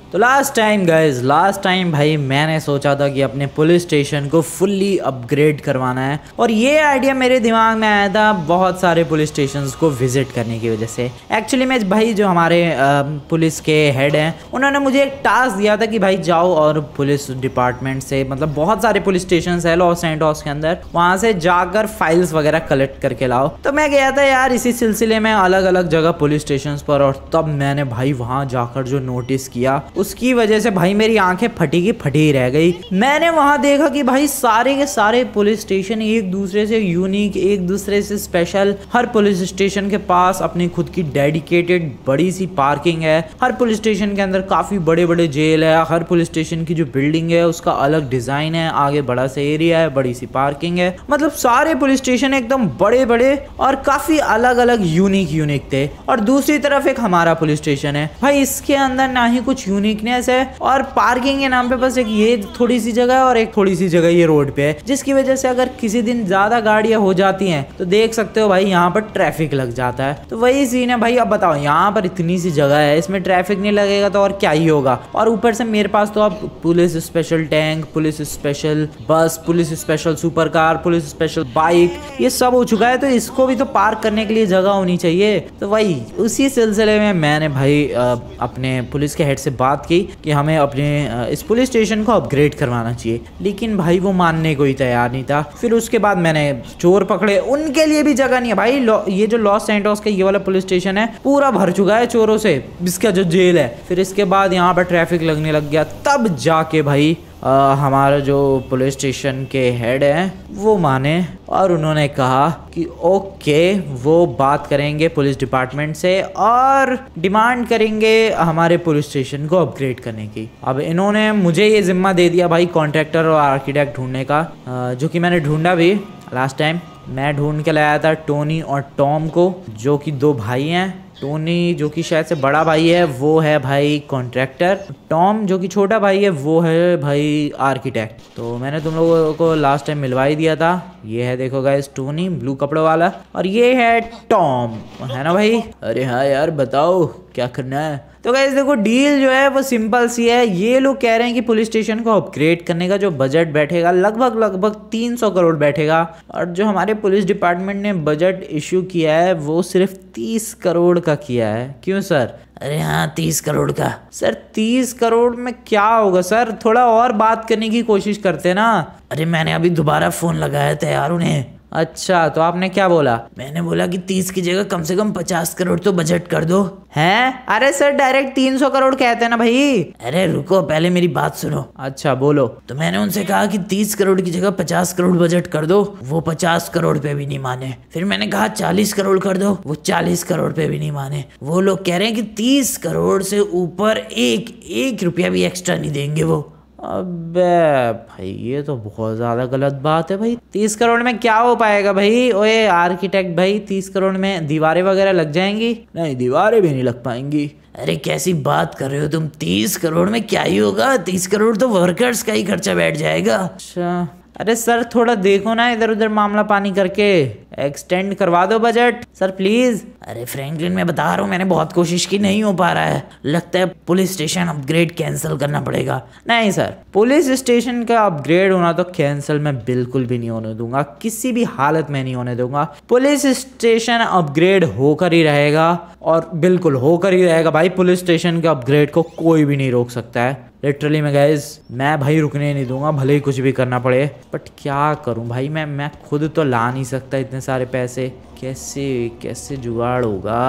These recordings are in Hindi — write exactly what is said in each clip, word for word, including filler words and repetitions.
तो last time guys last time भाई मैंने सोचा था कि अपने पुलिस स्टेशन को फुल्ली अपग्रेड करवाना है, और ये आइडिया मेरे दिमाग में आया था बहुत सारे पुलिस स्टेशंस को विजिट करने की वजह से। एक्चुअली में भाई जो हमारे पुलिस के हेड हैं उन्होंने मुझे एक टास्क दिया था कि भाई जाओ और पुलिस डिपार्टमेंट से, मतलब बहुत सारे पुलिस स्टेशन है लॉस एंटोस के अंदर, वहाँ से जाकर फाइल्स वगैरह कलेक्ट करके लाओ। तो मैं गया था यार इसी सिलसिले में अलग अलग जगह पुलिस स्टेशन पर, और तब मैंने भाई वहाँ जाकर जो नोटिस किया उसकी वजह से भाई मेरी आंखें फटी की फटी ही रह गई। मैंने वहाँ देखा कि भाई सारे के सारे पुलिस स्टेशन एक दूसरे से यूनिक, एक दूसरे से स्पेशल। हर पुलिस स्टेशन के पास अपनी खुद की डेडिकेटेड बड़ी सी पार्किंग है। हर पुलिस स्टेशन के अंदर काफी बड़े बड़े जेल है। हर पुलिस स्टेशन की जो बिल्डिंग है उसका अलग डिजाइन है, आगे बड़ा सा एरिया है, बड़ी सी पार्किंग है। मतलब सारे पुलिस स्टेशन एकदम बड़े बड़े और काफी अलग अलग यूनिक यूनिक थे। और दूसरी तरफ एक हमारा पुलिस स्टेशन है भाई, इसके अंदर ना ही कुछ यूनिकनेस है, और पार्किंग के नाम पे बस एक ये थोड़ी सी जगह है और एक थोड़ी सी जगह ये रोड पे है, जिसकी वजह से अगर किसी दिन ज्यादा गाड़ियां हो जाती हैं तो देख सकते हो भाई यहाँ पर ट्रैफिक लग जाता है। तो वही सीन है भाई। अब बताओ यहाँ पर इतनी सी जगह है, इसमें ट्रैफिक नहीं लगेगा तो और क्या ही होगा। और ऊपर से मेरे पास तो अब police special tank, police special bus, police special super car, police special bike, ये सब हो चुका है। तो इसको भी तो पार्क करने के लिए जगह होनी चाहिए। तो वही उसी सिलसिले में मैंने भाई अपने पुलिस के हेड से बात की कि हमें अपने इस पुलिस स्टेशन को अपग्रेड करवाना चाहिए, लेकिन भाई वो मानने को ही तैयार नहीं था। फिर उसके बाद मैंने चोर पकड़े, उनके लिए भी जगह नहीं है भाई। ये जो लॉस एंटोस का ये वाला पुलिस स्टेशन है पूरा भर चुका है चोरों से, इसका जो जेल है। फिर इसके बाद यहाँ पर ट्रैफिक लगने लग गया, तब जाके भाई आ, हमारा जो पुलिस स्टेशन के हेड हैं वो माने, और उन्होंने कहा कि ओके वो बात करेंगे पुलिस डिपार्टमेंट से और डिमांड करेंगे हमारे पुलिस स्टेशन को अपग्रेड करने की। अब इन्होंने मुझे ये जिम्मा दे दिया भाई कॉन्ट्रैक्टर और आर्किटेक्ट ढूंढने का, जो कि मैंने ढूंढा भी। लास्ट टाइम मैं ढूंढ के लाया था टोनी और टॉम को, जो कि दो भाई हैं। टोनी जो कि शायद से बड़ा भाई है वो है भाई कॉन्ट्रैक्टर, टॉम जो कि छोटा भाई है वो है भाई आर्किटेक्ट। तो मैंने तुम लोगों को लास्ट टाइम मिलवा ही दिया था। ये है देखो गाइस टोनी ब्लू कपड़ों वाला, और ये है टॉम, है ना भाई। अरे हाँ यार बताओ क्या करना है। तो गाइस देखो डील जो है वो सिंपल सी है। ये लोग कह रहे हैं कि पुलिस स्टेशन को अपग्रेड करने का जो बजट बैठेगा लगभग लगभग तीन सौ करोड़ बैठेगा, और जो हमारे पुलिस डिपार्टमेंट ने बजट इशू किया है वो सिर्फ तीस करोड़ का किया है। क्यों सर? अरे हाँ तीस करोड़ का। सर तीस करोड़ में क्या होगा सर, थोड़ा और बात करने की कोशिश करते ना। अरे मैंने अभी दोबारा फोन लगाया था यार उन्हें। अच्छा तो आपने क्या बोला? मैंने बोला कि तीस की जगह कम से कम पचास करोड़ तो बजट कर दो। हैं? अरे सर डायरेक्ट तीन सौ करोड़ कहते हैं ना भाई। अरे रुको पहले मेरी बात सुनो। अच्छा बोलो। तो मैंने उनसे कहा कि तीस करोड़ की जगह पचास करोड़ बजट कर दो, वो पचास करोड़ पे भी नहीं माने। फिर मैंने कहा चालीस करोड़ कर दो, वो चालीस करोड़ पे भी नहीं माने। वो लोग कह रहे हैं कि तीस करोड़ से ऊपर एक एक रुपया भी एक्स्ट्रा नहीं देंगे वो। अबे भाई ये तो बहुत ज्यादा गलत बात है भाई। तीस करोड़ में क्या हो पाएगा भाई? ओए आर्किटेक्ट भाई तीस करोड़ में दीवारें वगैरह लग जाएंगी? नहीं दीवारें भी नहीं लग पाएंगी। अरे कैसी बात कर रहे हो तुम, तीस करोड़ में क्या ही होगा, तीस करोड़ तो वर्कर्स का ही खर्चा बैठ जाएगा। अच्छा अरे सर थोड़ा देखो ना इधर उधर मामला पानी करके, एक्सटेंड करवा दो बजट सर प्लीज। अरे फ्रैंकलिन मैं बता रहा हूँ मैंने बहुत कोशिश की, नहीं हो पा रहा है। लगता है पुलिस स्टेशन अपग्रेड कैंसिल करना पड़ेगा। नहीं सर पुलिस स्टेशन का अपग्रेड होना तो कैंसिल मैं बिल्कुल भी नहीं होने दूंगा, किसी भी हालत में नहीं होने दूंगा। पुलिस स्टेशन अपग्रेड होकर ही रहेगा, और बिल्कुल होकर ही रहेगा भाई। पुलिस स्टेशन के अपग्रेड को कोई भी नहीं रोक सकता है लिटरली। मैं गाइस मैं भाई रुकने नहीं दूंगा, भले ही कुछ भी करना पड़े। बट क्या करूं भाई, मैं मैं खुद तो ला नहीं सकता इतने सारे पैसे। कैसे कैसे जुगाड़ होगा,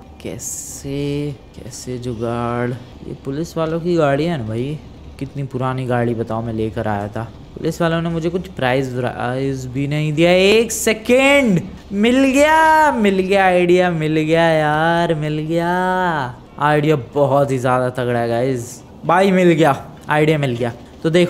कैसे कैसे जुगाड़। ये पुलिस वालों की गाड़ी है ना भाई, कितनी पुरानी गाड़ी बताओ मैं लेकर आया था। पुलिस वालों ने मुझे कुछ प्राइज प्राइज भी नहीं दिया। एक सेकेंड, मिल गया मिल गया आइडिया, मिल गया यार मिल गया आइडिया। बहुत ही ज़्यादा तगड़ा है गाइज भाई, मिल गया आइडिया मिल गया। तो देखो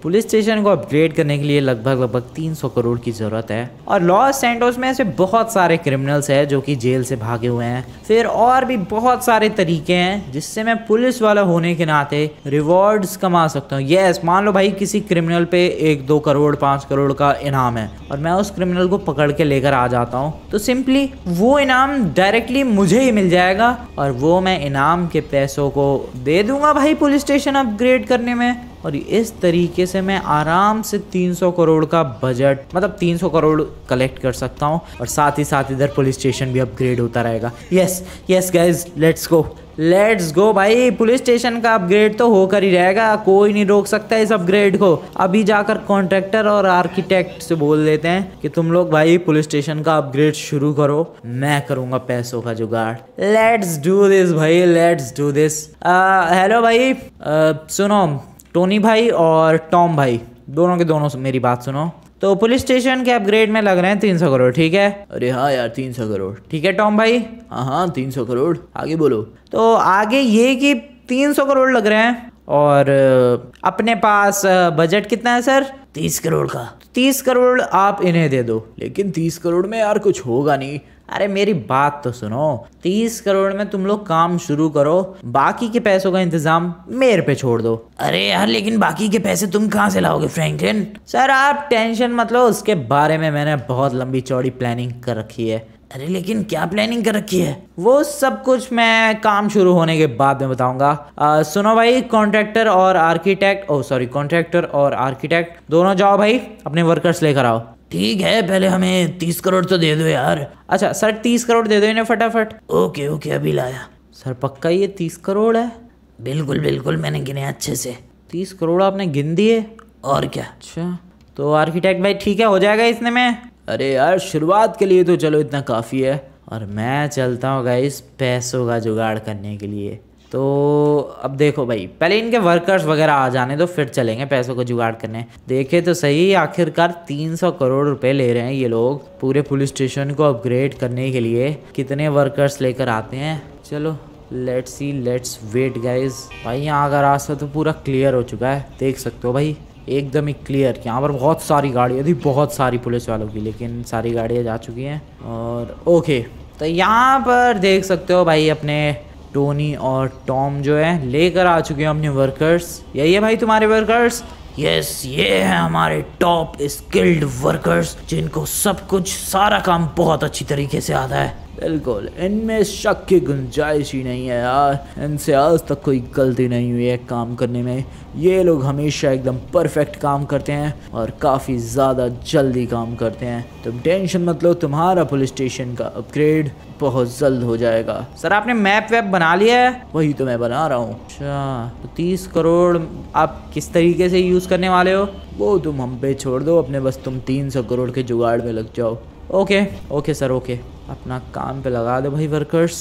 पुलिस स्टेशन को अपग्रेड करने के लिए लगभग लगभग तीन सौ करोड़ की ज़रूरत है। और लॉस सैंटोस में ऐसे बहुत सारे क्रिमिनल्स हैं जो कि जेल से भागे हुए हैं। फिर और भी बहुत सारे तरीके हैं जिससे मैं पुलिस वाला होने के नाते रिवॉर्ड्स कमा सकता हूँ। यस, मान लो भाई किसी क्रिमिनल पे एक दो करोड़ पाँच करोड़ का इनाम है और मैं उस क्रिमिनल को पकड़ के लेकर आ जाता हूँ, तो सिंपली वो इनाम डायरेक्टली मुझे ही मिल जाएगा और वो मैं इनाम के पैसों को दे दूंगा भाई पुलिस स्टेशन अपग्रेड करने में। और इस तरीके से मैं आराम से तीन सौ करोड़ का बजट, मतलब तीन सौ करोड़ कलेक्ट कर सकता हूँ और साथ ही साथ इधर पुलिस स्टेशन भी अपग्रेड होता रहेगा। Yes yes guys, let's go let's go भाई। पुलिस स्टेशन का अपग्रेड तो होकर ही रहेगा, कोई नहीं रोक सकता इस अपग्रेड को। अभी जाकर कॉन्ट्रैक्टर और आर्किटेक्ट से बोल देते हैं कि तुम लोग भाई पुलिस स्टेशन का अपग्रेड शुरू करो, मैं करूँगा पैसों का जुगाड़। लेट्स डू दिस भाई, लेट्स डू दिस। हेलो भाई, uh, सुनो, टोनी भाई और टॉम भाई दोनों के दोनों मेरी बात सुनो। तो पुलिस स्टेशन के अपग्रेड में लग रहे हैं तीन सौ करोड़, ठीक है? अरे हाँ यार, तीन सौ करोड़ ठीक है टॉम भाई? हाँ हाँ तीन सौ करोड़, आगे बोलो। तो आगे ये कि तीन सौ करोड़ लग रहे हैं और अपने पास बजट कितना है सर? तीस करोड़ का। तीस करोड़ आप इन्हें दे दो। लेकिन तीस करोड़ में यार कुछ होगा नहीं। अरे मेरी बात तो सुनो, तीस करोड़ में तुम लोग काम शुरू करो, बाकी के पैसों का इंतजाम मेरे पे छोड़ दो। अरे यार लेकिन बाकी के पैसे तुम कहाँ से लाओगे फ्रैंकलिन? सर आप टेंशन मत लो, उसके बारे में मैंने बहुत लंबी चौड़ी प्लानिंग कर रखी है। अरे लेकिन क्या प्लानिंग कर रखी है? वो सब कुछ मैं काम शुरू होने के बाद में बताऊंगा। सुनो भाई, कॉन्ट्रैक्टर और आर्किटेक्ट, ओ सॉरी कॉन्ट्रैक्टर और आर्किटेक्ट दोनों जाओ भाई, अपने वर्कर्स लेकर आओ। ठीक है, पहले हमें तीस करोड़ तो दे दो यार। अच्छा सर, तीस करोड़ दे दो इन्हें फटाफट। ओके ओके, अभी लाया। सर पक्का ये तीस करोड़ है? बिल्कुल बिल्कुल, मैंने गिने अच्छे से। तीस करोड़ आपने गिन दिए? और क्या। अच्छा तो आर्किटेक्ट भाई ठीक है, हो जाएगा इतने में? अरे यार शुरुआत के लिए तो चलो इतना काफ़ी है। और मैं चलता हूँ गाइस पैसों का जुगाड़ करने के लिए। तो अब देखो भाई, पहले इनके वर्कर्स वगैरह आ जाने दो, फिर चलेंगे पैसों को जुगाड़ करने। देखे तो सही, आखिरकार तीन सौ करोड़ रुपए ले रहे हैं ये लोग पूरे पुलिस स्टेशन को अपग्रेड करने के लिए। कितने वर्कर्स लेकर आते हैं, चलो let's see, let's wait guys. भाई यहाँ का रास्ता तो पूरा क्लियर हो चुका है, देख सकते हो भाई, एकदम ही क्लियर। यहाँ पर बहुत सारी गाड़ियाँ थी, बहुत सारी पुलिस वालों की, लेकिन सारी गाड़ियाँ जा चुकी हैं। और ओके, तो यहाँ पर देख सकते हो भाई अपने टोनी और टॉम जो है लेकर आ चुके हैं अपने वर्कर्स। यही है भाई तुम्हारे वर्कर्स? यस, ये है हमारे टॉप स्किल्ड वर्कर्स जिनको सब कुछ, सारा काम बहुत अच्छी तरीके से आता है। बिल्कुल, इनमें शक की गुंजाइश ही नहीं है यार, इनसे आज तक कोई गलती नहीं हुई है काम करने में। ये लोग हमेशा एकदम परफेक्ट काम करते हैं और काफ़ी ज़्यादा जल्दी काम करते हैं। तुम टेंशन मत लो, तुम्हारा पुलिस स्टेशन का अपग्रेड बहुत जल्द हो जाएगा। सर आपने मैप वैप बना लिया है? वही तो मैं बना रहा हूँ। अच्छा, तो तीस करोड़ आप किस तरीके से यूज़ करने वाले हो वो तुम हम पे छोड़ दो अपने, बस तुम तीन सौ करोड़ के जुगाड़ में लग जाओ। ओके ओके सर, ओके, अपना काम पे लगा दो भाई वर्कर्स।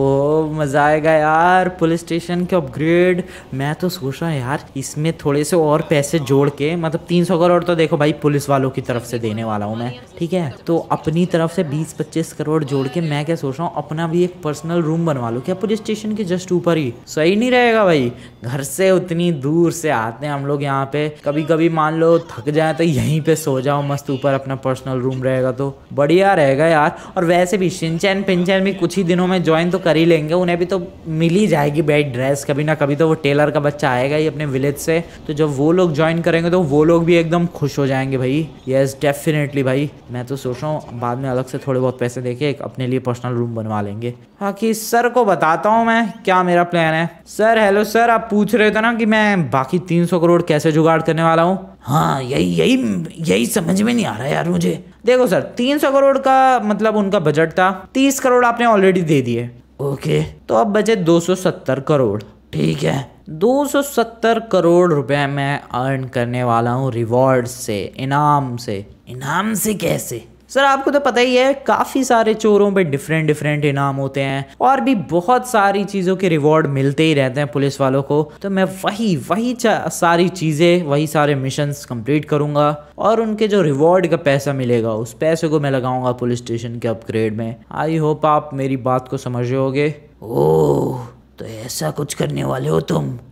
ओ मज़ा आएगा यार पुलिस स्टेशन के अपग्रेड। मैं तो सोच रहा हूँ यार इसमें थोड़े से और पैसे जोड़ के, मतलब तीन सौ करोड़ तो देखो भाई पुलिस वालों की तरफ से देने वाला हूँ मैं, ठीक है? तो अपनी तरफ से बीस पच्चीस करोड़ जोड़ के मैं क्या सोच रहा हूँ, अपना भी एक पर्सनल रूम बनवा लूँ क्या पुलिस स्टेशन के जस्ट ऊपर ही। सही नहीं रहेगा भाई? घर से उतनी दूर से आते हैं हम लोग यहाँ पे, कभी कभी मान लो थक जाए तो यहीं पे सो जाओ मस्त, ऊपर अपना पर्सनल रूम रहेगा तो बढ़िया रहेगा यार। और वैसे भी शिनचैन पिंचैन भी कुछ ही दिनों में ज्वाइन तो कर ही लेंगे, उन्हें भी तो मिल ही जाएगी बेड ड्रेस। कभी ना कभी तो वो टेलर का बच्चा आएगा ही अपने विलेज से, तो जब वो लोग ज्वाइन करेंगे तो वो लोग भी एकदम खुश हो जाएंगे भाई। यस डेफिनेटली भाई, मैं तो सोच रहा हूँ बाद में अलग से थोड़े बहुत पैसे देके एक अपने लिए पर्सनल रूम बनवा लेंगे। बाकी सर को बताता हूँ मैं क्या मेरा प्लान है। सर हेलो सर, आप पूछ रहे थे ना कि मैं बाकी तीन सौ करोड़ कैसे जुगाड़ करने वाला हूँ? हाँ यही यही यही समझ में नहीं आ रहा यार मुझे। देखो सर, तीन सौ करोड़ का मतलब उनका बजट था, तीस करोड़ आपने ऑलरेडी दे दिए। ओके, तो अब बचे दो सौ सत्तर करोड़। ठीक है, दो सौ सत्तर करोड़ रुपए मैं अर्न करने वाला हूँ रिवॉर्ड से, इनाम से। इनाम से कैसे? सर आपको तो पता ही है, काफ़ी सारे चोरों पे डिफरेंट डिफरेंट इनाम होते हैं और भी बहुत सारी चीज़ों के रिवॉर्ड मिलते ही रहते हैं पुलिस वालों को। तो मैं वही वही सारी चीज़ें, वही सारे मिशंस कंप्लीट करूंगा और उनके जो रिवॉर्ड का पैसा मिलेगा उस पैसे को मैं लगाऊंगा पुलिस स्टेशन के अपग्रेड में। आई होप आप मेरी बात को समझ रहे होगे। ओह, तो ऐसा कुछ करने वाले हो तुम?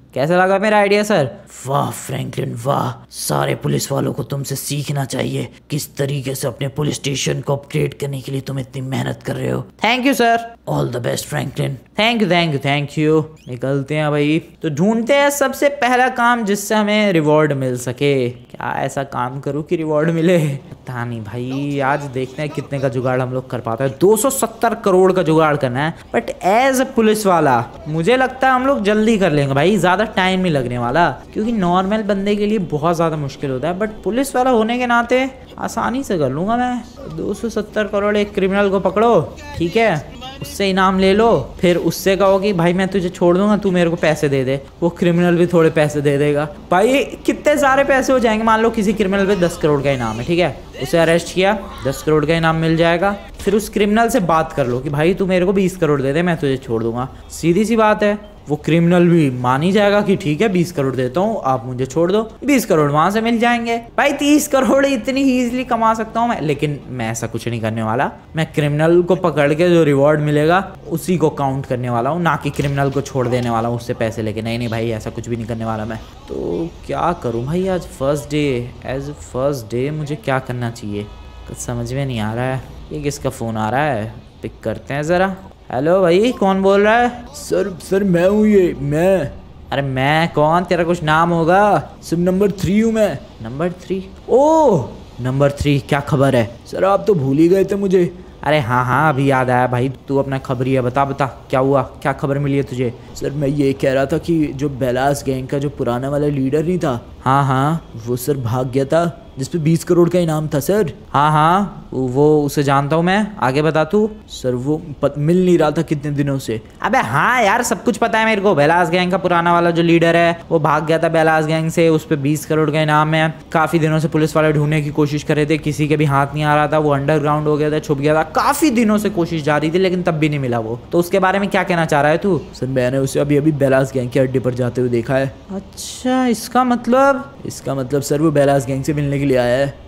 कैसा लगा मेरा आइडिया सर? वाह फ्रैंकलिन वाह, सारे पुलिस वालों को तुमसे सीखना चाहिए किस तरीके से अपने पुलिस स्टेशन को अपग्रेड करने के लिए तुम इतनी मेहनत कर रहे हो। Thank you sir. All the best Franklin. Thank you thank you thank you. निकलते हैं भाई। तो ढूंढते हैं सबसे पहला काम जिससे हमें रिवॉर्ड मिल सके। क्या ऐसा काम करूं कि रिवॉर्ड मिले? पता नहीं भाई, आज देखते हैं कितने का जुगाड़ हम लोग कर पाते हैं। दो सौ सत्तर करोड़ का जुगाड़ करना है, बट एज अ पुलिस वाला मुझे लगता है हम लोग जल्दी कर लेंगे भाई, ज्यादा टाइम नहीं लगने वाला, क्योंकि नॉर्मल बंदे के लिए बहुत ज्यादा मुश्किल होता है, बट पुलिस वाला होने के नाते आसानी से कर लूंगा मैं। दो सौ सत्तर करोड़ एक क्रिमिनल को पकड़ो, ठीक है, उससे इनाम ले लो, फिर उससे कहो कि भाई मैं तुझे छोड़ दूंगा, तू मेरे को पैसे दे दे। वो क्रिमिनल भी थोड़े पैसे दे देगा। भाई कितने सारे पैसे हो जाएंगे। मान लो किसी क्रिमिनल पे दस करोड़ का इनाम है, ठीक है, उसे अरेस्ट किया, दस करोड़ का इनाम मिल जाएगा। फिर उस क्रिमिनल से बात कर लो कि भाई तू मेरे को बीस करोड़ दे दे, मैं तुझे छोड़ दूंगा। सीधी सी बात है, वो क्रिमिनल भी मान ही जाएगा कि ठीक है बीस करोड़ देता हूँ, आप मुझे छोड़ दो। बीस करोड़ वहां से मिल जाएंगे। भाई तीस करोड़ इतनी इजीली कमा सकता हूँ मैं, लेकिन मैं ऐसा कुछ नहीं करने वाला। मैं क्रिमिनल को पकड़ के जो रिवॉर्ड मिलेगा उसी को काउंट करने वाला हूँ, ना कि क्रिमिनल को छोड़ देने वाला हूँ उससे पैसे लेके। नहीं नहीं भाई, ऐसा कुछ भी नहीं करने वाला मैं। तो क्या करूँ भाई, आज first day, as first day मुझे क्या करना चाहिए, कुछ समझ में नहीं आ रहा है। ये किसका फ़ोन आ रहा है, पिक करते हैं ज़रा। हेलो भाई, कौन बोल रहा है? सर सर मैं हूँ, ये मैं। अरे मैं कौन? तेरा कुछ नाम होगा। सर नंबर थ्री हूँ मैं। Number three? Oh number three, क्या खबर है? सर आप तो भूल ही गए थे मुझे। अरे हाँ हाँ अभी याद आया भाई, तू अपना खबरिया बता बता, क्या हुआ, क्या खबर मिली है तुझे? सर मैं ये कह रहा था कि जो बेलास गैंग का जो पुराना वाला लीडर नहीं था, हाँ हाँ, वो सर भाग गया था, जिसपे बीस करोड़ का इनाम था सर। हाँ हाँ वो उसे जानता हूँ मैं, आगे बता तू। सर वो पत, मिल नहीं रहा था कितने दिनों से। अबे हाँ यार, सब कुछ पता है मेरे को। बेलास गैंग का पुराना वाला जो लीडर है वो भाग गया था बेलास गैंग से, उस पर बीस करोड़ का इनाम है। काफी दिनों से पुलिस वाले ढूंढने की कोशिश कर रहे थे, किसी के भी हाथ नहीं आ रहा था, वो अंडरग्राउंड हो गया था, छुप गया था। काफी दिनों से कोशिश जारी थी, लेकिन तब भी नहीं मिला वो। तो उसके बारे में क्या कहना चाह रहा है तू? सर मैंने उसे अभी अभी बेलास गैंग के अड्डे पर जाते हुए देखा है। अच्छा, इसका मतलब? इसका मतलब सर वो बेलास गैंग से मिलने के लिए आया है।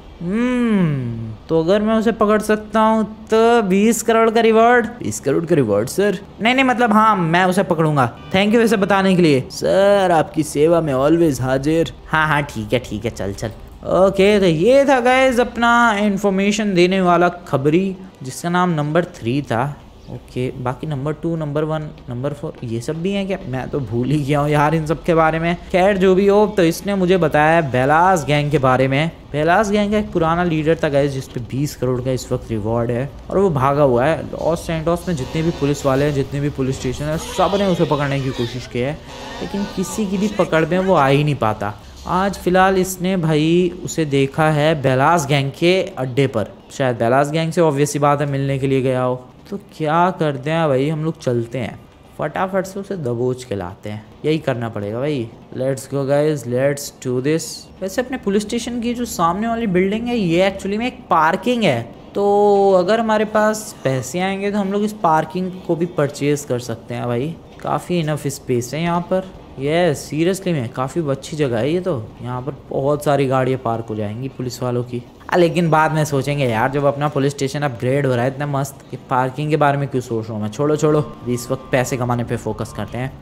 हम्म तो अगर मैं उसे पकड़ सकता हूँ तो बीस करोड़ का रिवॉर्ड। बीस करोड़ का रिवॉर्ड सर? नहीं नहीं मतलब हाँ, मैं उसे पकड़ूंगा। थैंक यू इसे बताने के लिए। सर आपकी सेवा में ऑलवेज हाजिर। हाँ हाँ ठीक है ठीक है, चल चल। ओके तो ये था गाइस अपना इंफॉर्मेशन देने वाला खबरी, जिसका नाम नंबर थ्री था। ओके okay, बाकी number two, number one, number four ये सब भी हैं क्या? मैं तो भूल ही गया हूँ यार इन सब के बारे में। खैर जो भी हो, तो इसने मुझे बताया बेलास गैंग के बारे में। बेलास गैंग का एक पुराना लीडर था गाइस, जिस पे बीस करोड़ का इस वक्त रिवॉर्ड है, और वो भागा हुआ है। लॉस सैंटोस में जितने भी पुलिस वाले हैं, जितने भी पुलिस स्टेशन है, सब ने उसे पकड़ने की कोशिश की है, लेकिन किसी की भी पकड़ में वो आ ही नहीं पाता। आज फिलहाल इसने भाई उसे देखा है बेलास गैंग के अड्डे पर, शायद बेलास गैंग से ऑब्वियस सी बात है मिलने के लिए गया हो। तो क्या करते हैं भाई, हम लोग चलते हैं फटाफट से उसे दबोच के लाते हैं, यही करना पड़ेगा भाई। Let's go guys, let's do this. वैसे अपने पुलिस स्टेशन की जो सामने वाली बिल्डिंग है, ये एक्चुअली में एक पार्किंग है, तो अगर हमारे पास पैसे आएंगे तो हम लोग इस पार्किंग को भी परचेज कर सकते हैं भाई। काफ़ी इनफ स्पेस है यहाँ पर। ये सीरियसली में काफ़ी अच्छी जगह है ये तो। यहाँ पर बहुत सारी गाड़ियाँ पार्क हो जाएंगी पुलिस वालों की। आ, लेकिन बाद में सोचेंगे यार, जब अपना पुलिस स्टेशन अपग्रेड हो रहा है इतना मस्त, कि पार्किंग के बारे में क्यों सोच रहा हूँ मैं। छोड़ो छोड़ो, इस वक्त पैसे कमाने पे फोकस करते हैं।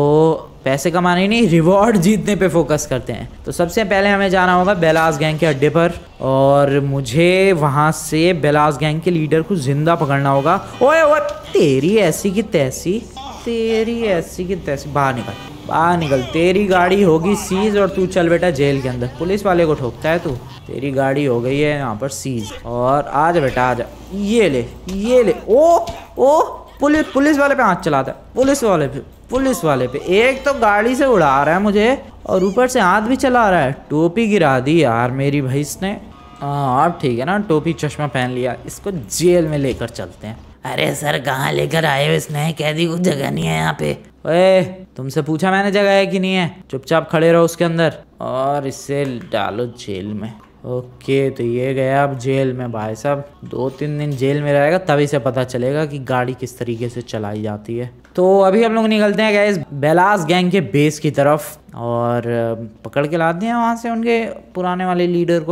तो पैसे कमाने नहीं, रिवॉर्ड जीतने पे फोकस करते हैं। तो सबसे पहले हमें जाना होगा बेलास गैंग के अड्डे पर, और मुझे वहाँ से बेलास गैंग के लीडर को जिंदा पकड़ना होगा। ओए ओए, तेरी ऐसी की तैसी, तेरी ऐसी की तैसी, बाहर निकल बाहर निकल। तेरी गाड़ी होगी सीज और तू चल बेटा जेल के अंदर। पुलिस वाले को ठोकता है तू। तेरी गाड़ी हो गई है यहाँ पर सीज, और आज बेटा आजा। ये ले ये ले। ओ ओ पुलिस पुलिस वाले पे हाथ चलाता है, पुलिस वाले पे पुलिस वाले पे एक तो गाड़ी से उड़ा रहा है मुझे, और ऊपर से हाथ भी चला रहा है। टोपी गिरा दी यार मेरी भैंस ने। हाँ अब ठीक है ना, टोपी चश्मा पहन लिया, इसको जेल में लेकर चलते हैं। अरे सर कहाँ लेकर आए हो? इसने कैदी कुछ जगह नहीं है यहाँ पे। ओए तुमसे पूछा मैंने जगह है कि नहीं है? चुपचाप खड़े रहो उसके अंदर, और इससे डालो जेल में। ओके तो ये गया अब जेल में भाई साहब। दो तीन दिन जेल में रहेगा, तभी से पता चलेगा कि गाड़ी किस तरीके से चलाई जाती है। तो अभी हम लोग निकलते हैं गाइस बेलास गैंग के बेस की तरफ, और पकड़ के लाते हैं वहाँ से उनके पुराने वाले लीडर को।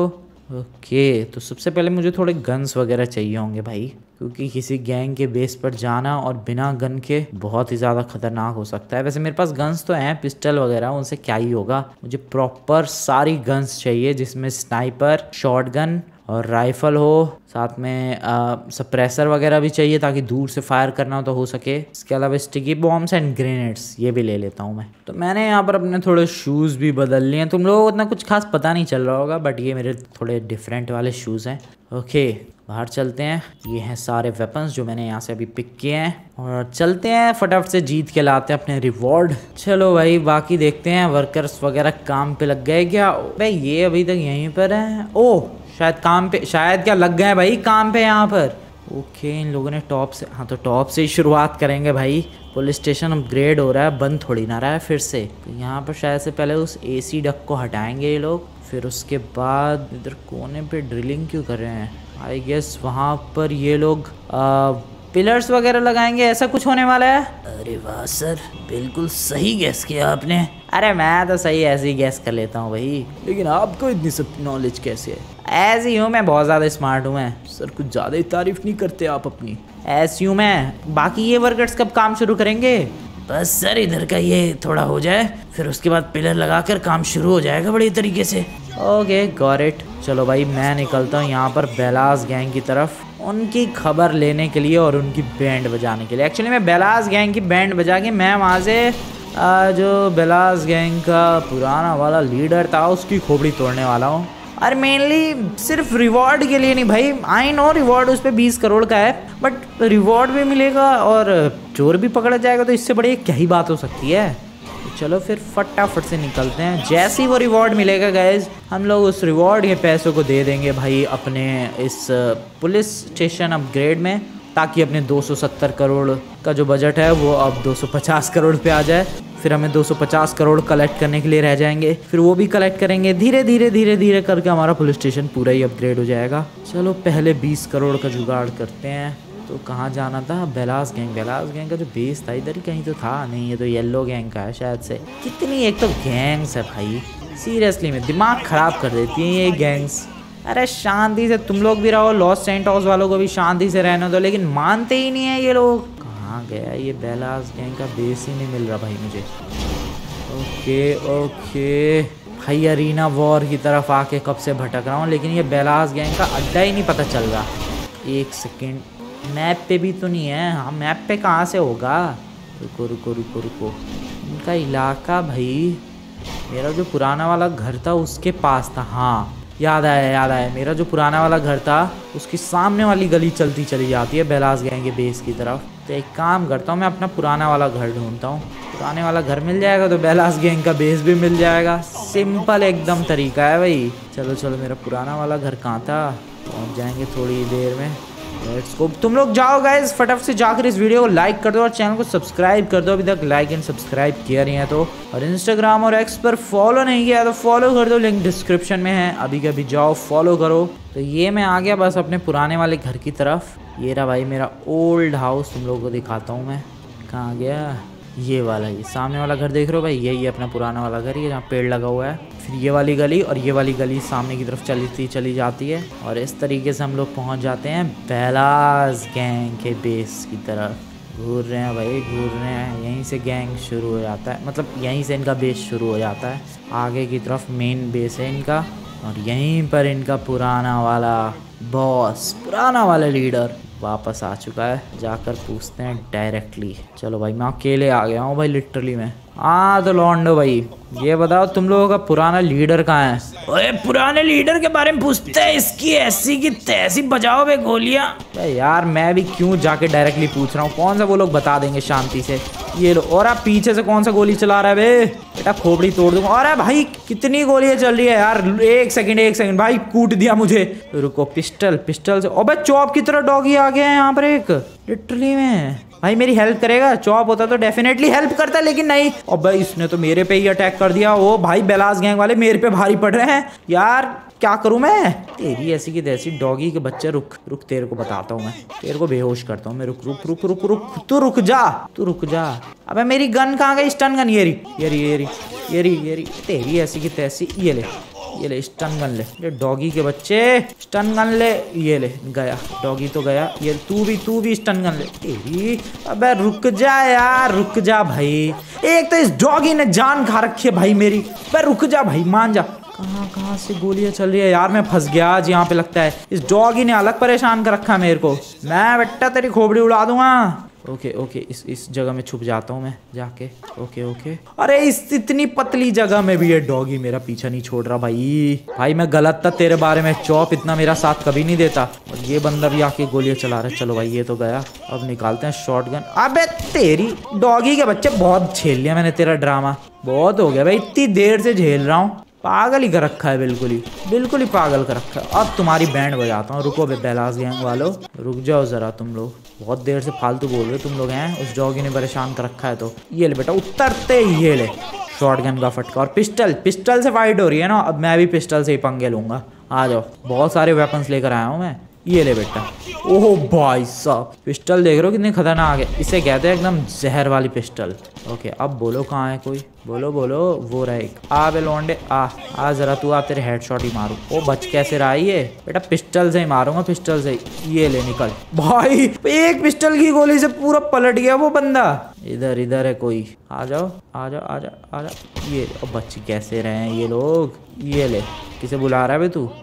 ओके, तो सबसे पहले मुझे थोड़े गन्स वगैरह चाहिए होंगे भाई, क्योंकि किसी गैंग के बेस पर जाना और बिना गन के बहुत ही ज़्यादा खतरनाक हो सकता है। वैसे मेरे पास गन्स तो हैं, पिस्टल वगैरह, उनसे क्या ही होगा। मुझे प्रॉपर सारी गन्स चाहिए, जिसमें स्नाइपर, शॉटगन और राइफल हो, साथ में सप्रेसर वगैरह भी चाहिए ताकि दूर से फायर करना हो तो हो सके। इसके अलावा स्टिकी बॉम्ब्स एंड ग्रेनेड्स ये भी ले लेता हूँ मैं। तो मैंने यहाँ पर अपने थोड़े शूज़ भी बदल लिए हैं। तुम लोगों को उतना कुछ खास पता नहीं चल रहा होगा, बट ये मेरे थोड़े डिफरेंट वाले शूज़ हैं। ओके, बाहर चलते हैं। ये हैं सारे वेपन्स जो मैंने यहाँ से अभी पिक किए हैं, और चलते हैं फटाफट से जीत के लाते हैं अपने रिवॉर्ड। चलो भाई, बाकी देखते हैं वर्कर्स वगैरह काम पे लग गए क्या। भाई ये अभी तक यहीं पर है। ओह, शायद काम पे, शायद क्या लग गए भाई काम पे यहाँ पर। ओके, इन लोगों ने टॉप से, हाँ तो टॉप से ही शुरुआत करेंगे भाई। पुलिस स्टेशन अपग्रेड हो रहा है, बंद थोड़ी ना रहा है फिर से। तो यहाँ पर शायद से पहले उस एसी डक को हटाएंगे ये लोग, फिर उसके बाद इधर कोने पे ड्रिलिंग क्यों कर रहे हैं। आई गेस वहाँ पर ये लोग पिलर्स वगैरह लगाएंगे, ऐसा कुछ होने वाला है। अरे वाह सर, बिल्कुल सही गैस किया आपने। अरे मैं तो सही ऐसे ही गैस कर लेता हूँ भाई। लेकिन आपको इतनी सब नॉलेज कैसे है? ऐसी हूँ मैं, बहुत ज़्यादा स्मार्ट हूँ मैं। सर कुछ ज़्यादा ही तारीफ नहीं करते आप अपनी। ऐसी हूँ मैं। बाकी ये वर्कर्स कब काम शुरू करेंगे? बस सर इधर का ये थोड़ा हो जाए, फिर उसके बाद पिलर लगाकर काम शुरू हो जाएगा बड़ी तरीके से। Okay got it. चलो भाई मैं निकलता हूँ यहाँ पर बेलास गैंग की तरफ, उनकी खबर लेने के लिए और उनकी बैंड बजाने के लिए। एक्चुअली मैं बेलास गैंग की बैंड बजा के मैं वहाँ से आ, जो बेलास गैंग का पुराना वाला लीडर था उसकी खोपड़ी तोड़ने वाला हूँ। और मेनली सिर्फ रिवॉर्ड के लिए नहीं भाई। आई नो रिवॉर्ड उस पर बीस करोड़ का है, बट रिवॉर्ड भी मिलेगा और चोर भी पकड़ा जाएगा, तो इससे बड़ी क्या ही बात हो सकती है। तो चलो फिर फटाफट से निकलते हैं। जैसे ही वो रिवॉर्ड मिलेगा गाइज, हम लोग उस रिवॉर्ड के पैसों को दे देंगे भाई अपने इस पुलिस स्टेशन अपग्रेड में, ताकि अपने दो सौ सत्तर करोड़ का जो बजट है वो अब दो सौ पचास करोड़ पे आ जाए। फिर हमें दो सौ पचास करोड़ कलेक्ट करने के लिए रह जाएंगे, फिर वो भी कलेक्ट करेंगे। धीरे धीरे धीरे धीरे करके हमारा पुलिस स्टेशन पूरा ही अपग्रेड हो जाएगा। चलो पहले बीस करोड़ का जुगाड़ करते हैं। तो कहाँ जाना था? बेलास गैंग। बेलास गैंग का जो बेस था इधर ही कहीं तो था। नहीं, ये तो येलो गैंग का है शायद से। कितनी एक तो गैंग्स है भाई, सीरियसली में दिमाग ख़राब कर देती हैं ये गैंग्स। अरे शांति से तुम लोग भी रहो, लॉस सेंटोस वालों को भी शांति से रहने दो, लेकिन मानते ही नहीं है ये लोग। कहाँ गया ये बेलास गैंग का बेस ही नहीं मिल रहा भाई मुझे। ओके ओके भाई, अरीना वॉर की तरफ आके कब से भटक रहा हूँ, लेकिन ये बेलास गैंग का अड्डा ही नहीं पता चल रहा। एक सेकेंड, मैप पे भी तो नहीं है। हाँ मैप पे कहाँ से होगा? रुको रुको रुको रुको, इनका इलाका भाई, मेरा जो पुराना वाला घर था उसके पास था। हाँ याद आया याद आया, मेरा जो पुराना वाला घर था उसकी सामने वाली गली चलती चली जाती है बेलास गैंग के बेस की तरफ। तो एक काम करता हूँ, मैं अपना पुराना वाला घर ढूंढता हूँ। पुराने वाला घर मिल जाएगा तो बेलास गैंग का बेस भी मिल जाएगा। सिंपल एकदम तरीका है भाई। चलो चलो, मेरा पुराना वाला घर कहाँ था? पहुँच जाएंगे थोड़ी देर में। Let's go. तुम लोग जाओ गाइस, फटाफट से जाकर इस वीडियो को लाइक कर दो और चैनल को सब्सक्राइब कर दो अभी तक लाइक एंड सब्सक्राइब किया नहीं है तो। और इंस्टाग्राम और एक्स पर फॉलो नहीं किया तो फॉलो कर दो, लिंक डिस्क्रिप्शन में है। अभी कभी जाओ फॉलो करो। तो ये मैं आ गया बस अपने पुराने वाले घर की तरफ। ये रहा भाई मेरा ओल्ड हाउस, तुम लोगों को दिखाता हूँ मैं। कहाँ गया? ये वाला, ये सामने वाला घर देख रहे हो भाई, यही है अपना पुराना वाला घर। ये जहाँ पेड़ लगा हुआ है, फिर ये वाली गली और ये वाली गली सामने की तरफ चली चली जाती है। और इस तरीके से हम लोग पहुँच जाते हैं बेलास गैंग के बेस की तरफ। घूर रहे हैं भाई, घूर रहे हैं। यहीं से गैंग शुरू हो जाता है, मतलब यहीं से इनका बेस शुरू हो जाता है। आगे की तरफ मेन बेस है इनका, और यहीं पर इनका पुराना वाला बॉस, पुराना वाला लीडर वापस आ चुका है। जाकर पूछते हैं डायरेक्टली। चलो भाई, मैं अकेले आ गया हूँ भाई लिटरली में। हाँ तो लॉन्डो भाई, ये बताओ तुम लोगों का पुराना लीडर कहाँ है? ओए पुराने लीडर के बारे में पूछते हैं, इसकी ऐसी की तैसी बजाओ बे गोलियां। यार मैं भी क्यों जाके डायरेक्टली पूछ रहा हूँ, कौन सा वो लोग बता देंगे शांति से। ये लो, और आप पीछे से कौन सा गोली चला रहा है बे? बेटा खोपड़ी तोड़ दूंगा। अरे भाई कितनी गोलियां चल रही है यार, एक सेकंड एक सेकंड भाई, कूट दिया मुझे। रुको, पिस्टल पिस्टल से। अबे चॉप की तरह डॉगी आ गया है यहाँ पर एक, लिटरली में। भाई मेरी हेल्प करेगा? चॉप होता तो डेफिनेटली हेल्प करता, लेकिन नहीं। और भाई इसने तो मेरे पे ही अटैक कर दिया। ओ भाई बेलास गैंग वाले मेरे पे भारी पड़ रहे हैं यार, क्या करूं मैं? तेरी ऐसी की तैसी डॉगी के बच्चे। रुक रुक, तेरे को बताता हूँ मैं, तेरे को बेहोश करता हूँ मैं। रुक रुक रुक रुक रुक, तू रुक जा, तू रुक जा। अबे मेरी गन कहाँ गई? Stun gun. ये रही ये रही ये रही ये रही ये रही। तेरी ऐसी की तैसी, ये ले ये ले स्टन गन ले, ये डॉगी के बच्चे स्टन गन ले, ये ले गया डॉगी तो गया, ये तू भी तू भी स्टन गन ले तेरी। अबे रुक जा यार, रुक जा भाई, एक तो इस डॉगी ने जान खा रखी है भाई मेरी। अबे रुक जा भाई, मान जा। कहाँ कहाँ से गोलियां चल रही है यार, मैं फंस गया आज यहाँ पे। लगता है इस डॉगी ने अलग परेशान कर रखा है मेरे को। मैं बेटा तेरी खोपड़ी उड़ा दूंगा। ओके ओके इस इस जगह में छुप जाता हूँ मैं जाके। ओके ओके अरे इस इतनी पतली जगह में भी ये डॉगी मेरा पीछा नहीं छोड़ रहा भाई। भाई मैं गलत था तेरे बारे में, चौप इतना मेरा साथ कभी नहीं देता। और ये बंदा भी आके गोलियां चला रहा है। चलो भाई ये तो गया, अब निकालते हैं शॉटगन। अबे तेरी डॉगी के बच्चे, बहुत झेल लिया मैंने तेरा ड्रामा, बहुत हो गया भाई, इतनी देर से झेल रहा हूँ। पागल ही कर रखा है, बिल्कुल ही बिल्कुल ही पागल कर रखा है। अब तुम्हारी बैंड बजाता हूँ, रुको बे बेलास गैंग वालों, रुक जाओ जरा तुम लोग, बहुत देर से फालतू बोल रहे तुम लोग हैं। उस डॉगी ने परेशान कर रखा है तो ये ले बेटा, उतरते ये ले शॉटगन का फटका। और पिस्टल पिस्टल से फाइट हो रही है ना, अब मैं भी पिस्टल से ही पंगे लूंगा। आ जाओ, बहुत सारे वेपन्स लेकर आया हूँ मैं। ये ले बेटा, ओहो भाई साहब, पिस्टल देख रहे हो कितनी खतरनाक है, इसे कहते हैं एकदम जहर वाली पिस्टल। ओके अब बोलो कहाँ है कोई, बोलो बोलो, वो रहा एक। आ बे लौंडे आ आ जरा तू आ, तेरे हेडशॉट ही मारूं। ओ बच कैसे रहा है ये बेटा, पिस्टल से ही मारूंगा, पिस्टल से ही। ये ले निकल भाई, एक पिस्टल की गोली से पूरा पलट गया वो बंदा। इधर इधर है कोई, आ जाओ आ जाओ आ जाओ आ जाओ। ये बच कैसे रहे हैं ये लोग। ये ले, किसे बुला रहा है बे तू,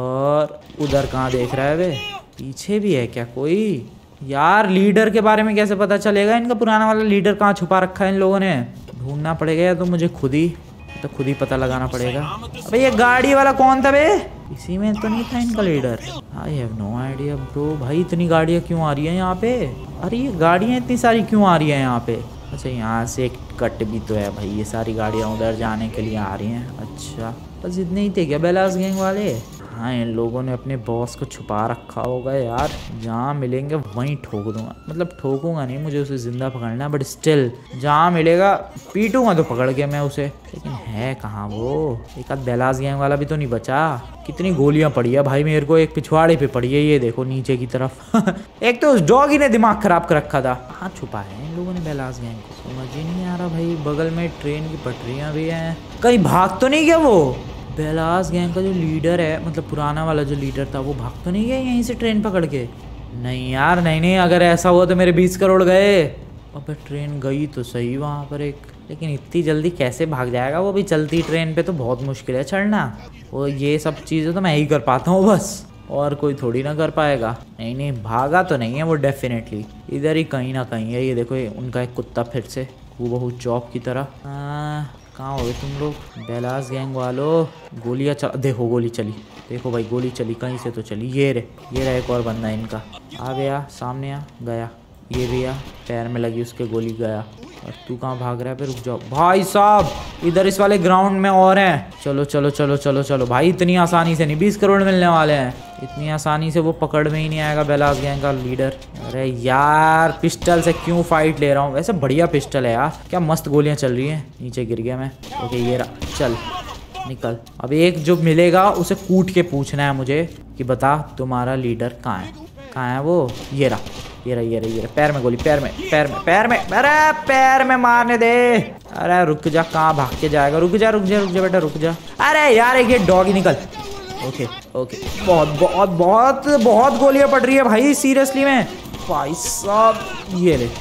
और उधर कहाँ देख रहा है बे, पीछे भी है क्या कोई। यार लीडर के बारे में कैसे पता चलेगा, इनका पुराना वाला लीडर कहाँ छुपा रखा है इन लोगों ने, ढूंढना पड़ेगा या तो मुझे खुद ही तो खुद ही पता लगाना पड़ेगा। अबे ये गाड़ी वाला कौन था बे, इसी में तो नहीं था इनका leader. I have no idea bro. भाई इतनी गाड़ियाँ क्यों आ रही हैं यहाँ पे, अरे ये गाड़ियाँ इतनी सारी क्यों आ रही हैं यहाँ पे। अच्छा यहाँ से एक कट भी तो है भाई, ये सारी गाड़ियाँ उधर जाने के लिए आ रही हैं। अच्छा बस इतने ही थे क्या बेलास गैंग वाले। हाँ इन लोगों ने अपने बॉस को छुपा रखा होगा यार, जहाँ मिलेंगे वहीं ठोक दूंगा। मतलब ठोकूंगा नहीं, मुझे उसे जिंदा पकड़ना, बट स्टिल जहाँ मिलेगा पीटूंगा तो पकड़ के मैं उसे। लेकिन है कहाँ वो, एक आध बेलास गैंग वाला भी तो नहीं बचा। कितनी गोलियां पड़ी है भाई मेरे को, एक पिछवाड़े पे पड़ी है, ये देखो नीचे की तरफ। एक तो उस डॉगी ने दिमाग खराब कर रखा था। हाँ छुपा है इन लोगों ने बेलास गैंग को, समझ ही नहीं आ रहा भाई। बगल में ट्रेन की पटरियाँ भी हैं, कहीं भाग तो नहीं गया वो बेलास गैंग का जो लीडर है, मतलब पुराना वाला जो लीडर था, वो भाग तो नहीं गया यहीं से ट्रेन पकड़ के। नहीं यार नहीं नहीं, अगर ऐसा हुआ तो मेरे बीस करोड़ गए। अबे ट्रेन गई तो सही वहाँ पर एक, लेकिन इतनी जल्दी कैसे भाग जाएगा वो भी, चलती ट्रेन पे तो बहुत मुश्किल है चढ़ना। वो ये सब चीज़ें तो मैं ही कर पाता हूँ बस, और कोई थोड़ी ना कर पाएगा। नहीं नहीं भागा तो नहीं है वो, डेफिनेटली इधर ही कहीं ना कहीं है। ये देखो ये उनका एक कुत्ता फिर से हूबहू चौप की तरह। कहाँ हो गए तुम लोग बेलास गैंग वालों, गोलियाँ चल, देखो गोली चली, देखो भाई गोली चली, कहीं से तो चली। ये रे ये रहा एक और बंदा इनका, आ गया सामने, आ गया, ये भी आ, पैर में लगी उसके गोली, गया। और तू कहाँ भाग रहा है, रुक जाओ भाई साहब, इधर इस वाले ग्राउंड में और हैं। चलो चलो चलो चलो चलो भाई, इतनी आसानी से नहीं बीस करोड़ मिलने वाले हैं, इतनी आसानी से वो पकड़ में ही नहीं आएगा बेलास गैंग का लीडर। अरे यार पिस्टल से क्यों फाइट ले रहा हूँ, वैसे बढ़िया पिस्टल है यार, क्या मस्त गोलियाँ चल रही हैं। नीचे गिर गया मैं। ओके ये रहा, चल निकल। अब एक जो मिलेगा उसे कूट के पूछना है मुझे कि बता तुम्हारा लीडर कहाँ है, कहाँ है वो। ये रहा ये रहा ये रहा ये रहा, पैर में गोली, पैर में पैर में पैर में, अरे पैर में मारने दे। अरे रुक जा, कहाँ भाग के जाएगा, रुक जा रुक जा रुक जा बेटा रुक जा। अरे यार एक ये डॉगी निकल। ओके ओके बहुत बहुत बहुत बहुत गोलियां पड़ रही है भाई सीरियसली में भाई साहब। ये ले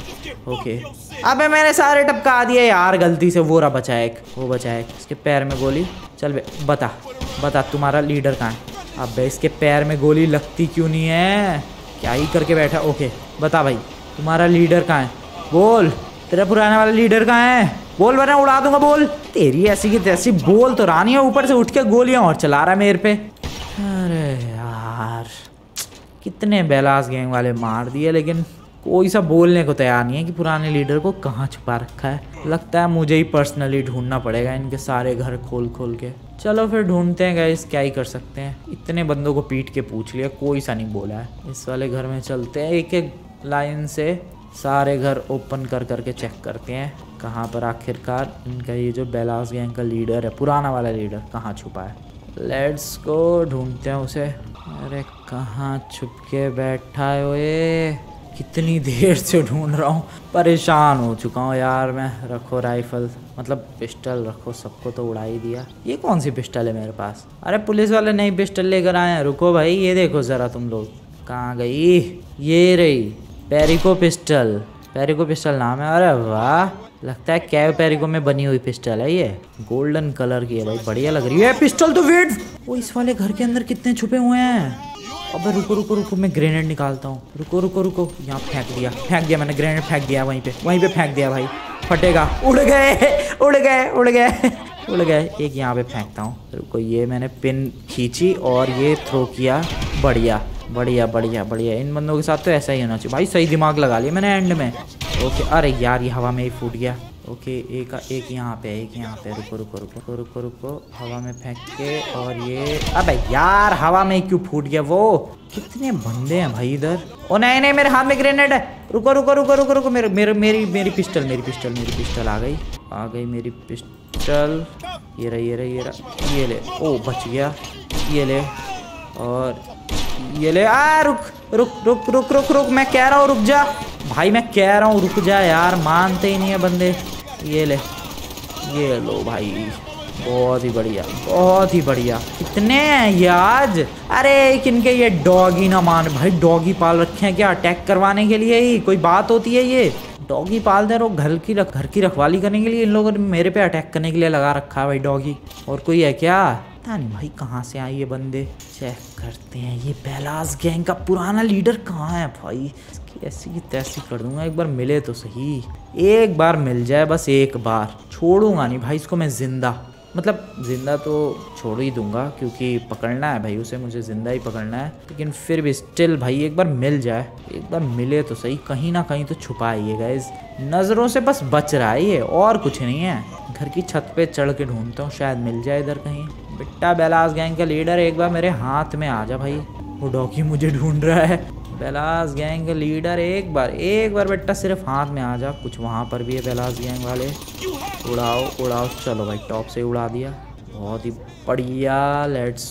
ओके, अबे मैंने सारे टपका दिए यार गलती से। वो रहा बचा एक, वो बचा एक, इसके पैर में गोली। चल बे बता बता तुम्हारा लीडर कहाँ है। अबे इसके पैर में गोली लगती क्यों नहीं है, क्या ही करके बैठा। ओके बता भाई तुम्हारा लीडर कहाँ है, बोल तेरा पुराना वाला लीडर कहाँ है, बोल वरना उड़ा दूंगा। बोल तेरी ऐसी की तैसी, बोल तो रानी है, ऊपर से उठ के गोलियां और चला रहा है मेरे पे। अरे यार कितने बेलास गैंग वाले मार दिए, लेकिन कोई सा बोलने को तैयार नहीं है कि पुराने लीडर को कहाँ छुपा रखा है। लगता है मुझे ही पर्सनली ढूंढना पड़ेगा इनके सारे घर खोल खोल के। चलो फिर ढूंढते हैं गाइस, क्या ही कर सकते हैं। इतने बंदों को पीट के पूछ लिया, कोई सा नहीं बोला है। इस वाले घर में चलते हैं, एक एक लाइन से सारे घर ओपन कर करके चेक करते हैं कहाँ पर आखिरकार इनका ये जो बेलास गैंग का लीडर है, पुराना वाला लीडर, कहाँ छुपा है। लेट्स को ढूंढते हैं उसे। अरे कहाँ छुप के बैठा है वो, ये कितनी देर से ढूंढ रहा हूँ, परेशान हो चुका हूँ यार मैं। रखो राइफल, मतलब पिस्टल रखो, सबको तो उड़ा ही दिया। ये कौन सी पिस्टल है मेरे पास? अरे पुलिस वाले नई पिस्टल लेकर आए हैं। रुको भाई, ये देखो ज़रा तुम लोग, कहाँ गई? ये रही पेरिको पिस्टल। पेरिको पिस्टल नाम है। अरे वाह, लगता है कैव पेरिको में बनी हुई पिस्टल है ये। गोल्डन कलर की है भाई, बढ़िया लग रही है पिस्टल तो। वेट, वो इस वाले घर के अंदर कितने छुपे हुए हैं। अबे रुको रुको रुको, मैं ग्रेनेड निकालता हूँ। रुको रुको रुको, यहाँ फेंक दिया फेंक दिया मैंने, ग्रेनेड फेंक दिया वहीं पे वहीं पे फेंक दिया भाई, फटेगा। उड़ गए उड़ गए उड़ गए उड़ गए। एक यहाँ पे फेंकता हूँ। रुको, ये मैंने पिन खींची और ये थ्रो किया। बढ़िया बढ़िया बढ़िया बढ़िया। इन बंदों के साथ तो ऐसा ही होना चाहिए भाई। सही दिमाग लगा लिया मैंने एंड में। ओके, अरे यार ये हवा में ही फूट गया। ओके, एक एक यहाँ पे, एक यहाँ पे। रुको रुको रुको रुको रुको, हवा में फेंक के, और ये, अबे यार हवा में क्यों फूट गया वो? कितने बंदे हैं भाई इधर। ओ नहीं नहीं, मेरे हाथ में ग्रेनेड है। रुको रुको रुको रुको रुको, मेरे मेरे मेरी मेरी पिस्टल मेरी पिस्टल मेरी पिस्टल आ गई आ गई मेरी पिस्टल। ये रही ये रही ये रही, ये ले। ओ बच गया। ये ले और ये ले। आ रुक रुक रुक रुक रुक रुक, मैं कह रहा हूँ रुक जा भाई, मैं कह रहा हूँ रुक जा यार, मानते ही नहीं है बंदे। ये ले, ये लो भाई, बहुत ही बढ़िया बहुत ही बढ़िया। कितने हैं ये आज? अरे किनके ये डॉगी ना मान भाई, डॉगी पाल रखे हैं क्या अटैक करवाने के लिए ही? कोई बात होती है ये? डॉगी पालते रहो घर की रख, घर की रखवाली करने के लिए। इन लोगों ने मेरे पे अटैक करने के लिए लगा रखा है भाई डॉगी। और कोई है क्या? पता नहीं भाई कहाँ से आए ये बंदे। चेक करते हैं, ये बेलास गैंग का पुराना लीडर कहाँ है भाई? इसकी ऐसी की तैसी कर दूंगा, एक बार मिले तो सही। एक बार मिल जाए बस, एक बार। छोड़ूंगा नहीं भाई इसको मैं जिंदा, मतलब जिंदा तो छोड़ ही दूंगा क्योंकि पकड़ना है भाई उसे, मुझे जिंदा ही पकड़ना है। लेकिन फिर भी स्टिल भाई एक बार मिल जाए, एक बार मिले तो सही। कहीं ना कहीं तो छुपा ही है गाइस, नज़रों से बस बच रहा है ये, और कुछ नहीं है। घर की छत पे चढ़ के ढूंढता हूँ, शायद मिल जाए इधर कहीं। बेटा बेलास गैंग का लीडर, एक बार मेरे हाथ में आ जा भाई। वो डॉगी मुझे ढूंढ रहा है। बेलास गैंग का लीडर, एक बार एक बार बेटा सिर्फ हाथ में आ जा। कुछ वहाँ पर भी है बेलास गैंग वाले। उड़ाओ उड़ाओ, चलो भाई टॉप से उड़ा दिया, बहुत ही बढ़िया। Let's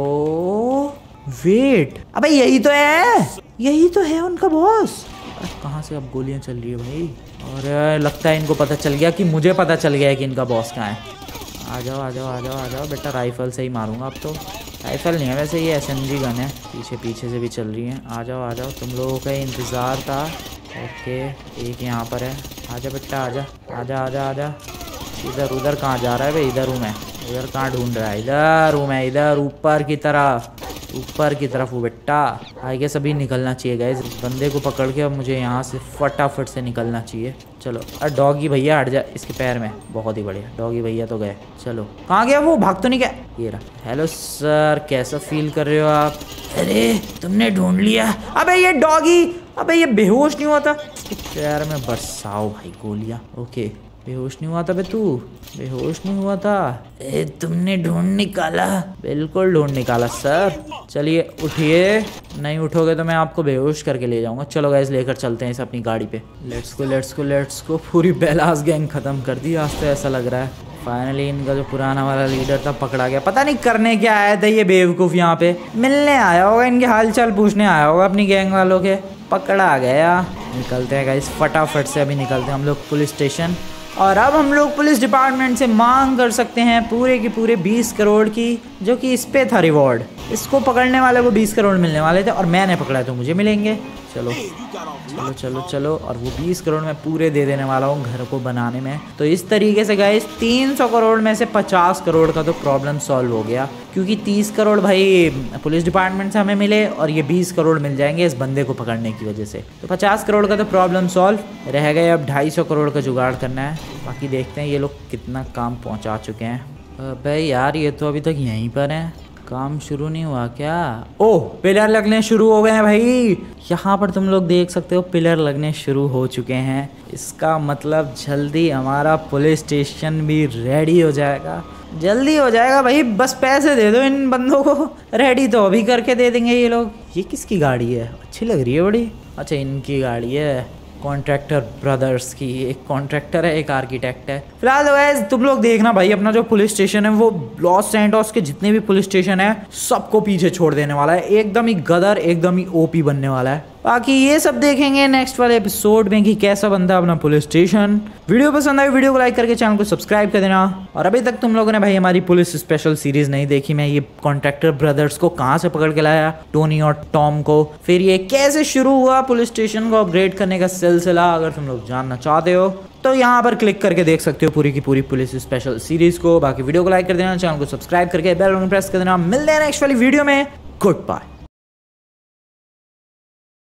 go. वेट, अबे यही तो है, यही तो है उनका बॉस। कहाँ से अब गोलियाँ चल रही है भाई? और लगता है इनको पता चल गया कि मुझे पता चल गया है कि इनका बॉस कहाँ है। आ जाओ आ जाओ आ जाओ आ जाओ बेटा, राइफल से ही मारूंगा अब तो। राइफल नहीं है वैसे, ये एस एम जी गन है। पीछे पीछे से भी चल रही हैं। आ जाओ आ जाओ, तुम लोगों का इंतज़ार था। ओके, एक यहाँ पर है। आजा बेटा आजा आजा आजा आजा। इधर उधर कहाँ जा रहा है भाई? इधर हूँ मैं। इधर कहाँ ढूंढ रहा है? इधर हूँ मैं, इधर ऊपर की तरफ, ऊपर की तरफ हूँ बेटा। आई गेस अभी निकलना चाहिए गाइस, बंदे को पकड़ के अब मुझे यहाँ से फटाफट से निकलना चाहिए। चलो, अरे डॉगी भैया हट जा इसके पैर में। बहुत ही बढ़िया, डॉगी भैया तो गए। चलो, कहाँ गया वो? भाग तो नहीं गया? ये रहा। हेलो सर, कैसा फील कर रहे हो आप? अरे तुमने ढूंढ लिया? अबे ये डॉगी, अबे ये बेहोश नहीं हुआ था? पैर में बरसाओ भाई गोलियां। ओके, बेहोश नहीं हुआ था बे तू? बेहोश नहीं हुआ था? ए, तुमने ढूंढ निकाला? बिल्कुल ढूंढ निकाला सर। चलिए उठिए, नहीं उठोगे तो मैं आपको बेहोश करके ले जाऊंगा। चलो गाइस, लेकर चलते हैं इसे अपनी गाड़ी पे। Let's go let's go let's go. पूरी बेलास गैंग खत्म कर दी आज तो, ऐसा लग रहा है। फाइनली इनका जो पुराना वाला लीडर था पकड़ा गया। पता नहीं करने क्या आया था ये बेवकूफ़, यहाँ पे मिलने आया होगा, इनके हालचाल पूछने आया होगा अपनी गैंग वालों के। पकड़ा गया। निकलते हैं गाइस फटाफट से, अभी निकलते हैं हम लोग पुलिस स्टेशन। और अब हम लोग पुलिस डिपार्टमेंट से मांग कर सकते हैं पूरे के पूरे बीस करोड़ की, जो कि इस पे था रिवॉर्ड। इसको पकड़ने वाले को बीस करोड़ मिलने वाले थे और मैंने पकड़ा तो मुझे मिलेंगे। चलो चलो चलो चलो, और वो बीस करोड़ मैं पूरे दे देने वाला हूँ घर को बनाने में। तो इस तरीके से गाइस तीन सौ करोड़ में से पचास करोड़ का तो प्रॉब्लम सॉल्व हो गया, क्योंकि तीस करोड़ भाई पुलिस डिपार्टमेंट से हमें मिले और ये बीस करोड़ मिल जाएंगे इस बंदे को पकड़ने की वजह से। तो पचास करोड़ का तो प्रॉब्लम सॉल्व रह गए। अब ढाई सौ करोड़ का जुगाड़ करना है। बाकी देखते हैं ये लोग कितना काम पहुँचा चुके हैं। भाई यार ये तो अभी तक यहीं पर है, काम शुरू नहीं हुआ क्या? ओह, पिलर लगने शुरू हो गए हैं भाई। यहाँ पर तुम लोग देख सकते हो पिलर लगने शुरू हो चुके हैं। इसका मतलब जल्दी हमारा पुलिस स्टेशन भी रेडी हो जाएगा। जल्दी हो जाएगा भाई, बस पैसे दे दो इन बंदों को। रेडी तो अभी करके दे देंगे ये लोग। ये किसकी गाड़ी है? अच्छी लग रही है बड़ी। अच्छा, इनकी गाड़ी है, कॉन्ट्रैक्टर ब्रदर्स की। एक कॉन्ट्रैक्टर है, एक आर्किटेक्ट है। फिलहाल गाइस तुम लोग देखना भाई, अपना जो पुलिस स्टेशन है वो लॉस सैंटोस के जितने भी पुलिस स्टेशन है सबको पीछे छोड़ देने वाला है। एकदम ही गदर, एकदम ही ओपी बनने वाला है। बाकी ये सब देखेंगे नेक्स्ट वाले एपिसोड में कि कैसा बनता अपना पुलिस स्टेशन। वीडियो पसंद आई वीडियो को लाइक करके चैनल को सब्सक्राइब कर देना। और अभी तक तुम लोगों ने भाई हमारी पुलिस स्पेशल सीरीज नहीं देखी, मैं ये कॉन्ट्रैक्टर ब्रदर्स को कहाँ से पकड़ के लाया, टोनी और टॉम को, फिर ये कैसे शुरू हुआ पुलिस स्टेशन को अपग्रेड करने का सिलसिला, अगर तुम लोग जानना चाहते हो तो यहाँ पर क्लिक करके देख सकते हो पूरी की पूरी पुलिस स्पेशल सीरीज को। बाकी वीडियो को लाइक कर देना, चैनल को सब्सक्राइब करके बेल आइकन प्रेस कर देना। मिलते हैं नेक्स्ट वाली वीडियो में। Good bye.